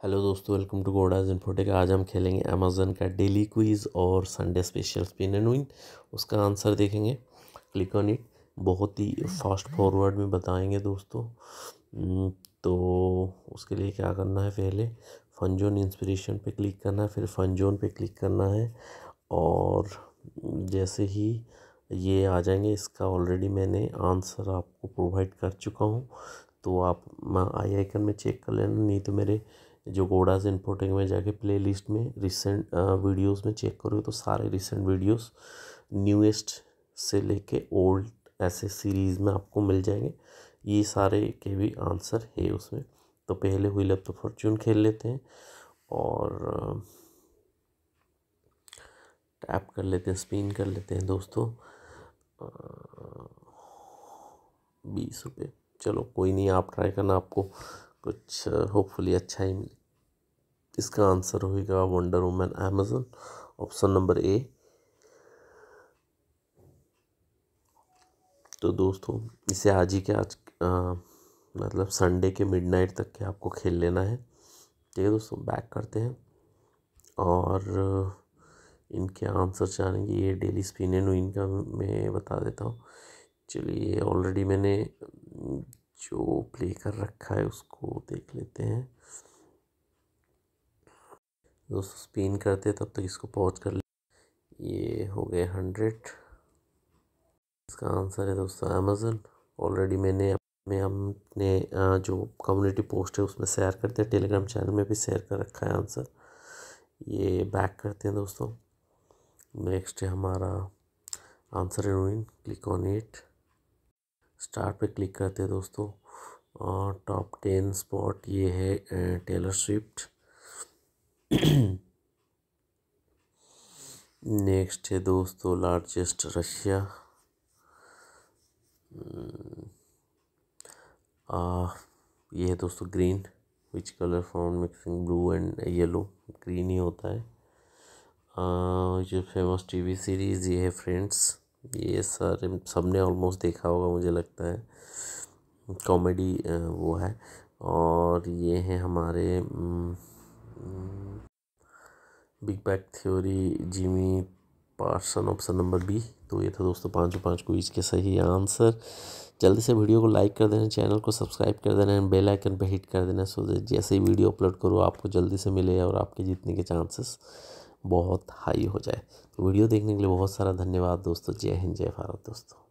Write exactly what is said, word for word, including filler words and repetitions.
Hello दोस्तों, welcome to गोडाज infotech. आज हम खेलेंगे अमेज़न का डेली क्विज़ और Sunday special spin and win. उसका आंसर देखेंगे, क्लिक ऑन इट। बहुत ही फास्ट फॉरवर्ड में बताएंगे दोस्तों। तो उसके लिए क्या करना है, पहले फन जोन इंस्पिरेशन पे क्लिक करना है, फिर फन जोन पे क्लिक करना है और जैसे ही ये आ जाएंगे, इसका ऑलरेडी मैंने आंसर आपको प्रोवाइड कर चुका हूँ। तो आप आई आइकन में चेक कर लेना, नहीं तो मेरे जो गोडाज इन्फोटेक में जाके प्ले लिस्ट में रिसेंट वीडियोस में चेक करोगे तो सारे रिसेंट वीडियोस न्यूएस्ट से लेके ओल्ड ऐसे सीरीज़ में आपको मिल जाएंगे। ये सारे के भी आंसर है उसमें। तो पहले व्हील ऑफ द फॉर्च्यून खेल लेते हैं और टैप कर लेते हैं, स्पिन कर लेते हैं दोस्तों। बीस रुपये, चलो कोई नहीं, आप ट्राई करना, आपको कुछ होपफुली अच्छा ही मिले। इसका आंसर होगा Wonder Woman Amazon, option number A. तो दोस्तों इसे आज ही के आज आ, मतलब संडे के मिडनाइट तक के आपको खेल लेना है। ठीक है दोस्तों, बैक करते हैं और इनके आंसर जानेंगे। ये डेली स्पिन एंड विन का मैं बता देता हूँ। चलिए, ऑलरेडी मैंने जो प्ले कर रखा है उसको देख लेते हैं दोस्तों। स्पिन करते तब तक इसको पॉज कर ले। ये हो गए हंड्रेड। इसका आंसर है दोस्तों अमेज़न। ऑलरेडी मैंने अपने अपने जो कम्युनिटी पोस्ट है उसमें शेयर करते हैं, टेलीग्राम चैनल में भी शेयर कर रखा है आंसर। ये बैक करते हैं दोस्तों। नेक्स्ट है हमारा answer in win, click on it. Start पे क्लिक करते हैं दोस्तों। टॉप टेन स्पॉट ये है टेलर स्विफ्ट। नेक्स्ट है दोस्तों लार्जेस्ट रशिया। आ, ये है दोस्तों green, which colour found mixing blue and yellow, green ही होता है। आ, जो फेमस टीवी सीरीज़ ये है फ्रेंड्स। ये सारे सबने ऑलमोस्ट देखा होगा मुझे लगता है, कॉमेडी वो है। और ये है हमारे Big Bang Theory, Jimmy Parson, option number B. तो ये था दोस्तों पाँचों पाँच क्विज के सही आंसर। जल्दी से वीडियो को लाइक कर देना, चैनल को सब्सक्राइब कर देना एंड बेल आइकन पे हिट कर देना, सो जैसे ही वीडियो अपलोड करो आपको जल्दी से मिले और आपके जीतने के चांसेस बहुत हाई हो जाए। तो वीडियो देखने के लिए बहुत सारा धन्यवाद दोस्तों। जय हिंद, जय भारत दोस्तों।